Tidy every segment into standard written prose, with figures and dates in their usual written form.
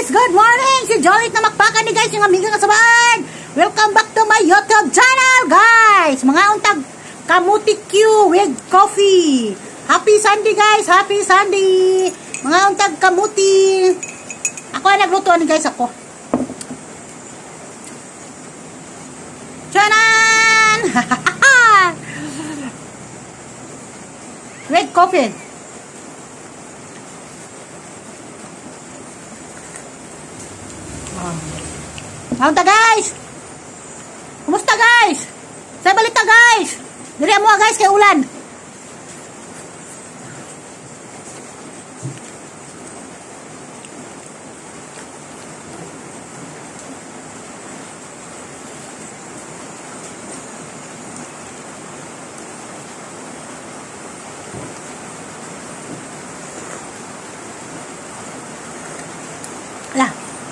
Good morning! Si Jolit na magpaka ni guys, yung amiga kasabahan. Welcome back to my YouTube channel, guys. Mga untag kamuti Q with coffee. Happy Sunday, guys. Happy Sunday. Mga untag kamuti. Ako ay naglutuan ni guys ako. Chanan! With coffee. Kaunta guys. Kumusta guys? Sa balita guys. Diri mo guys kay ulan. Lah.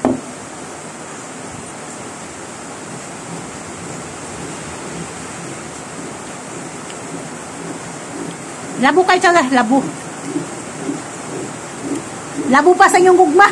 Labo kayo talaga, labo. Labo pa sa inyong gugma.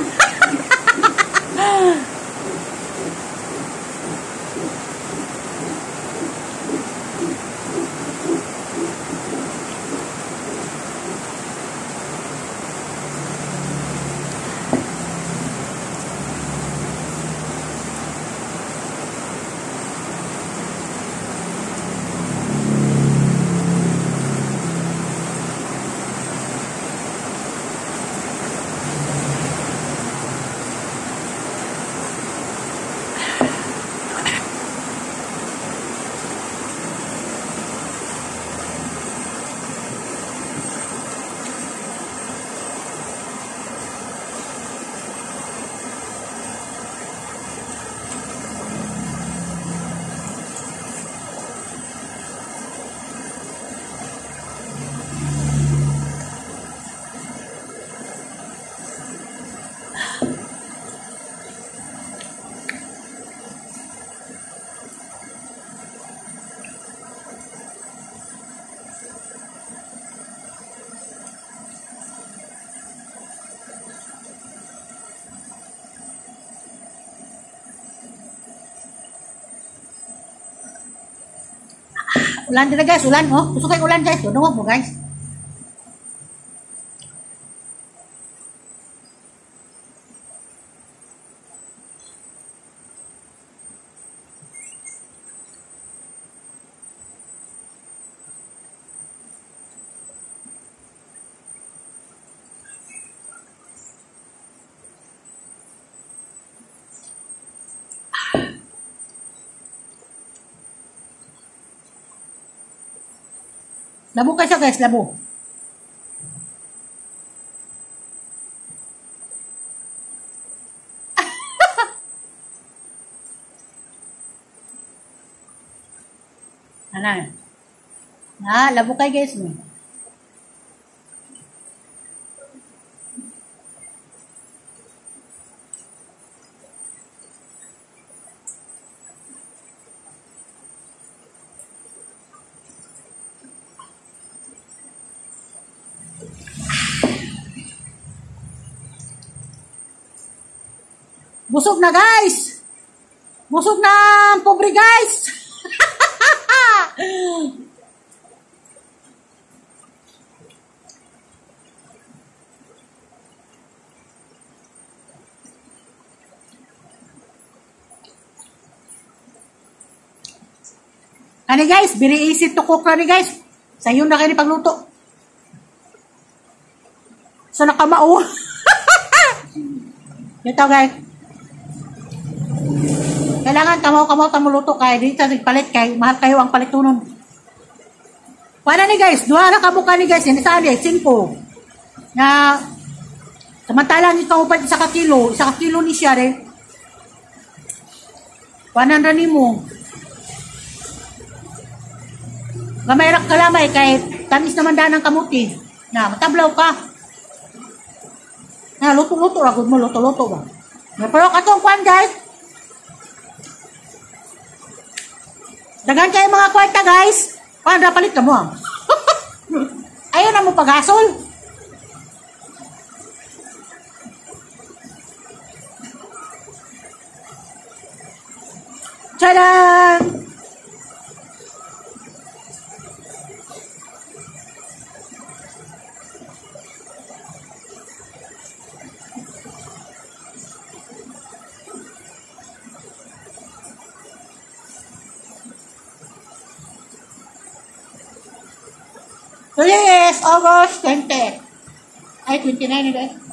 Ulan din na guys, ulan oh. Gusto kayo ulan guys, dunong mo guys. Labo ka siya guys, labo. Ano? Labo kayo guys. Busog na guys. Busog na pobre guys. Ano guys, very easy to cook na guys. Sa iyo na kayo ni pagluto. So nakamao. Ito guys. Kailangan kamaw-kamaw tamuluto kaya dito sa palit kay mahal kayo ang palitunon. Paano ni guys? Duha na kabuka ni guys. Hindi saan eh. 5. Na samantala ni kaupat isa ka kilo ni siya rin. 100 ni mo. Gamay rak kalamay kay tamis naman daan ng kamuti. Na matablaw ka. Na luto-luto ragod mo. Luto-luto ba? Pero katong kwan guys. Dagan kayo mga kwarta guys. Paano palit ka mo? Ayaw na mo pag-asol. Tadaan! Today is August 20. Ay, 29 na guys.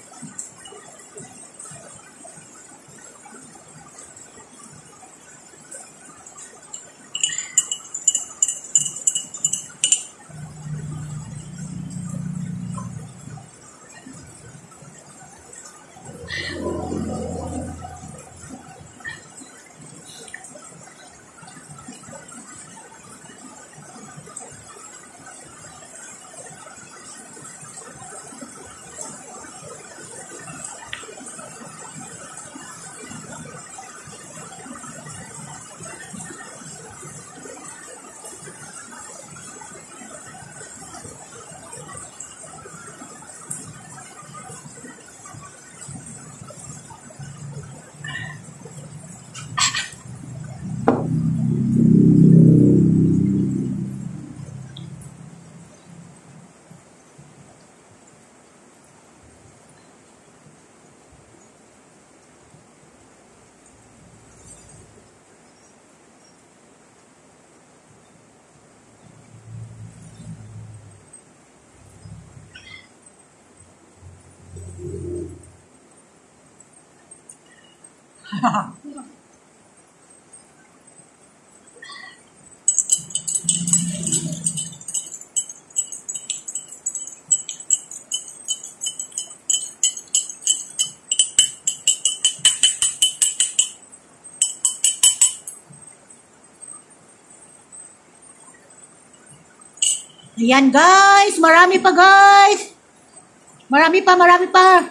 Ayan guys, marami pa guys. Marami pa.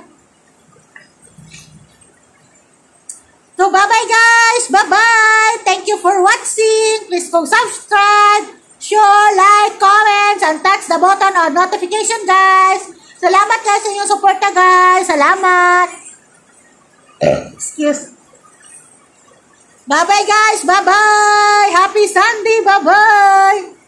So bye-bye guys, bye-bye. Thank you for watching. Please go subscribe, share, like, comments, and touch the button on notification guys. Salamat guys sa inyong suporta guys. Salamat. Excuse. Bye-bye guys, bye-bye. Happy Sunday, bye-bye.